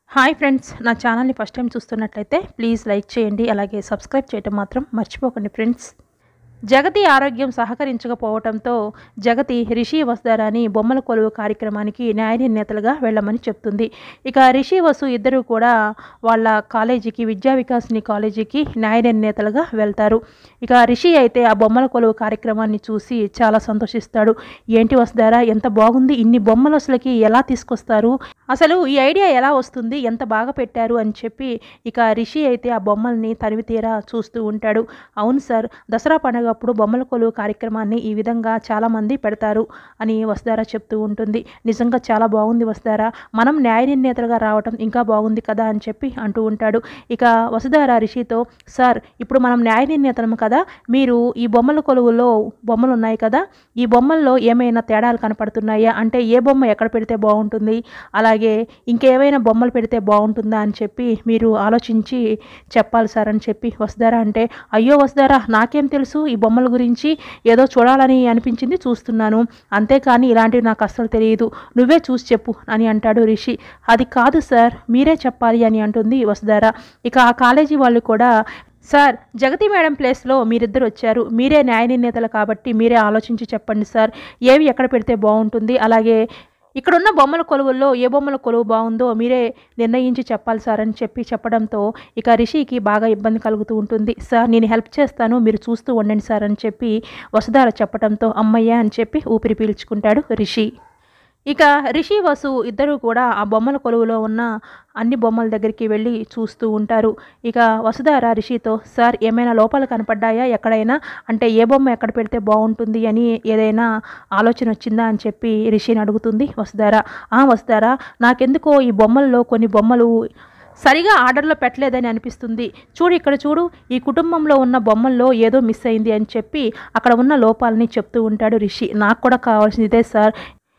Hi friends, నా ఛానల్ని first time చూస్తున్నట్లయితే ప్లీజ్ లైక్ చేయండి. అలాగే సబ్స్క్రైబ్ చేయడం మాత్రం మర్చిపోకండి ఫ్రెండ్స్. జగతి ఆరోగ్యం సహకరించకపోవడంతో జగతి రిషి వసుధారాని బొమ్మల కొలువు కార్యక్రమానికి న్యాయ నిర్ణేతలుగా వెళ్ళమని చెప్తుంది. ఇక రిషి వసు ఇద్దరు కూడా వాళ్ళ కాలేజీకి, విద్యా వికాస్ని కాలేజీకి న్యాయ నిర్ణేతలుగా వెళ్తారు. ఇక రిషి అయితే ఆ బొమ్మల కొలువు కార్యక్రమాన్ని చూసి చాలా సంతోషిస్తాడు. ఏంటి వసుధారా, ఎంత బాగుంది, ఇన్ని బొమ్మలు అసలుకి ఎలా తీసుకొస్తారు, అసలు ఈ ఐడియా ఎలా వస్తుంది, ఎంత బాగా పెట్టారు అని చెప్పి ఇక రిషి అయితే ఆ బొమ్మల్ని తనివి తీరా చూస్తూ ఉంటాడు. అవును సార్, దసరా పండుగ అప్పుడు బొమ్మల కొలువు కార్యక్రమాన్ని ఈ విధంగా చాలామంది పెడతారు అని వసుధారా చెప్తూ ఉంటుంది. నిజంగా చాలా బాగుంది వసుధారా, మనం న్యాయ నిర్ణేతలుగా రావటం ఇంకా బాగుంది కదా అని చెప్పి అంటూ ఉంటాడు. ఇక వసుధారా రిషితో, సార్ ఇప్పుడు మనం న్యాయ నిర్ణేతలము కదా, మీరు ఈ బొమ్మల కొలువులో బొమ్మలు ఉన్నాయి కదా, ఈ బొమ్మల్లో ఏమైనా తేడాలు కనపడుతున్నాయా, అంటే ఏ బొమ్మ ఎక్కడ పెడితే బాగుంటుంది, అలాగే ఇంకేమైనా బొమ్మలు పెడితే బాగుంటుందా అని చెప్పి మీరు ఆలోచించి చెప్పాలి సార్ అని చెప్పి వసుధారా అంటే, అయ్యో వసుధారా, నాకేం తెలుసు, ఈ బొమ్మల గురించి ఏదో చూడాలని అనిపించింది చూస్తున్నాను, అంతేకాని ఇలాంటివి నాకు అస్సలు తెలియదు, నువ్వే చూసి చెప్పు అని అంటాడు రిషి. అది కాదు సార్, మీరే చెప్పాలి అని అంటుంది వసుధారా. ఇక ఆ కాలేజీ వాళ్ళు కూడా, సార్ జగతి మేడం ప్లేస్లో మీరిద్దరు వచ్చారు, మీరే న్యాయ నిర్ణేతలు కాబట్టి మీరే ఆలోచించి చెప్పండి సార్, ఏవి ఎక్కడ పెడితే బాగుంటుంది, అలాగే ఇక్కడున్న బొమ్మల కొలువుల్లో ఏ బొమ్మల కొలువు బాగుందో మీరే నిర్ణయించి చెప్పాలి సార్ అని చెప్పి చెప్పడంతో ఇక రిషికి బాగా ఇబ్బంది కలుగుతూ ఉంటుంది. సార్ నేను హెల్ప్ చేస్తాను, మీరు చూస్తూ ఉండండి సార్ అని చెప్పి వసుధార చెప్పడంతో అమ్మయ్య అని చెప్పి ఊపిరి పీల్చుకుంటాడు రిషి. ఇక రిషి వసు ఇద్దరు కూడా ఆ బొమ్మల కొలువులో ఉన్న అన్ని బొమ్మల దగ్గరికి వెళ్ళి చూస్తూ ఉంటారు. ఇక వసుధార రిషితో, సార్ ఏమైనా లోపాలు కనపడ్డాయా ఎక్కడైనా, అంటే ఏ బొమ్మ ఎక్కడ పెడితే బాగుంటుంది అని ఏదైనా ఆలోచన వచ్చిందా అని చెప్పి రిషిని అడుగుతుంది వసుధార. వసుధార, నాకెందుకో ఈ బొమ్మల్లో కొన్ని బొమ్మలు సరిగా ఆర్డర్లో పెట్టలేదని అనిపిస్తుంది, చూడు ఇక్కడ చూడు, ఈ కుటుంబంలో ఉన్న బొమ్మల్లో ఏదో మిస్ అయింది అని చెప్పి అక్కడ ఉన్న లోపాలని చెప్తూ ఉంటాడు రిషి. నాకు కూడా కావాల్సింది ఇదే సార్,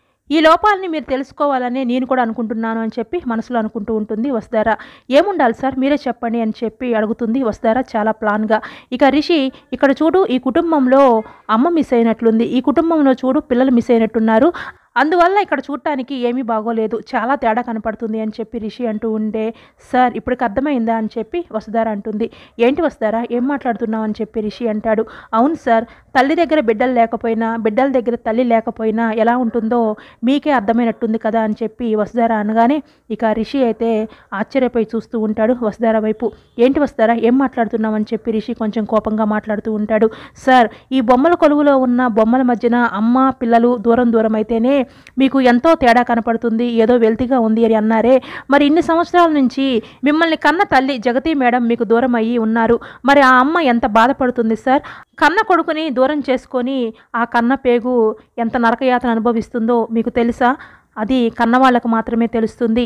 ఈ లోపాలని మీరు తెలుసుకోవాలని నేను కూడా అనుకుంటున్నాను అని చెప్పి మనసులో అనుకుంటూ ఉంటుంది వసుధార. ఏముండాలి సార్ మీరే చెప్పండి అని చెప్పి అడుగుతుంది వసుధార చాలా ప్లాన్గా. ఇక రిషి, ఇక్కడ చూడు, ఈ కుటుంబంలో అమ్మ మిస్ అయినట్లుంది, ఈ కుటుంబంలో చూడు పిల్లలు మిస్ అయినట్టున్నారు, అందువల్ల ఇక్కడ చూడటానికి ఏమీ బాగోలేదు, చాలా తేడా కనపడుతుంది అని చెప్పి రిషి అంటూ ఉండే, సార్ ఇప్పటికి అర్థమైందా అని చెప్పి వసుధార అంటుంది. ఏంటి వసుధార, ఏం మాట్లాడుతున్నావు అని చెప్పి రిషి అంటాడు. అవును సార్, తల్లి దగ్గర బిడ్డలు లేకపోయినా, బిడ్డల దగ్గర తల్లి లేకపోయినా ఎలా ఉంటుందో మీకే అర్థమైనట్టుంది కదా అని చెప్పి వసుధార అనగానే ఇక రిషి అయితే ఆశ్చర్యపోయి చూస్తూ ఉంటాడు వసుధార వైపు. ఏంటి వసుధార, ఏం మాట్లాడుతున్నావు అని చెప్పి రిషి కొంచెం కోపంగా మాట్లాడుతూ ఉంటాడు. సార్ ఈ బొమ్మల కొలువులో ఉన్న బొమ్మల మధ్యన అమ్మ పిల్లలు దూరం దూరం అయితేనే మీకు ఎంతో తేడా కనపడుతుంది, ఏదో వెల్తిగా ఉంది అని అన్నారే, మరి ఇన్ని సంవత్సరాల నుంచి మిమ్మల్ని కన్న తల్లి జగతి మేడం మీకు దూరం అయ్యి ఉన్నారు, మరి ఆ అమ్మ ఎంత బాధపడుతుంది సార్, కన్న కొడుకుని దూరం చేసుకొని ఆ కన్న పేగు ఎంత నరకయాతన అనుభవిస్తుందో మీకు తెలుసా, అది కన్నవాళ్ళకు మాత్రమే తెలుస్తుంది.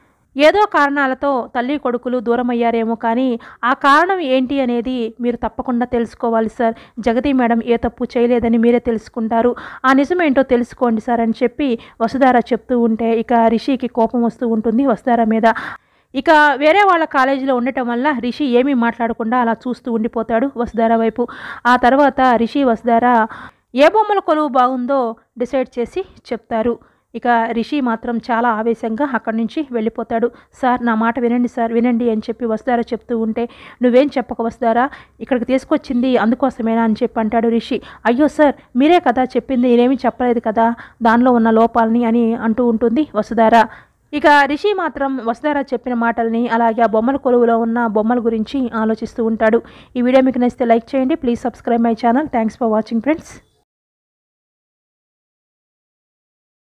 ఏదో కారణాలతో తల్లి కొడుకులు దూరం అయ్యారేమో, కానీ ఆ కారణం ఏంటి అనేది మీరు తప్పకుండా తెలుసుకోవాలి సార్, జగతి మేడం ఏ తప్పు చేయలేదని మీరే తెలుసుకుంటారు, ఆ నిజమేంటో తెలుసుకోండి సార్ అని చెప్పి వసుధార చెప్తూ ఉంటే ఇక రిషికి కోపం వస్తూ ఉంటుంది వసుధార మీద. ఇక వేరే వాళ్ళ కాలేజీలో ఉండటం వల్ల రిషి ఏమీ మాట్లాడకుండా అలా చూస్తూ ఉండిపోతాడు వసుధార వైపు. ఆ తర్వాత రిషి వసుధార ఏ బొమ్మల కొలువు బాగుందో డిసైడ్ చేసి చెప్తారు. ఇక రిషి మాత్రం చాలా ఆవేశంగా అక్కడి నుంచి వెళ్ళిపోతాడు. సార్ నా మాట వినండి సార్, వినండి అని చెప్పి వసుధార చెప్తూ ఉంటే, నువ్వేం చెప్పక వసుధార, ఇక్కడికి తీసుకొచ్చింది అందుకోసమేనా అని చెప్పి అంటాడు రిషి. అయ్యో సార్ మీరే కదా చెప్పింది, నేనేమీ చెప్పలేదు కదా దానిలో ఉన్న లోపాలని అని అంటూ ఉంటుంది వసుధార. ఇక రిషి మాత్రం వసుధార చెప్పిన మాటల్ని, అలాగే ఆ బొమ్మల కొలువులో ఉన్న బొమ్మల గురించి ఆలోచిస్తూ ఉంటాడు. ఈ వీడియో మీకు నచ్చితే లైక్ చేయండి, please subscribe my channel. Thanks for watching friends.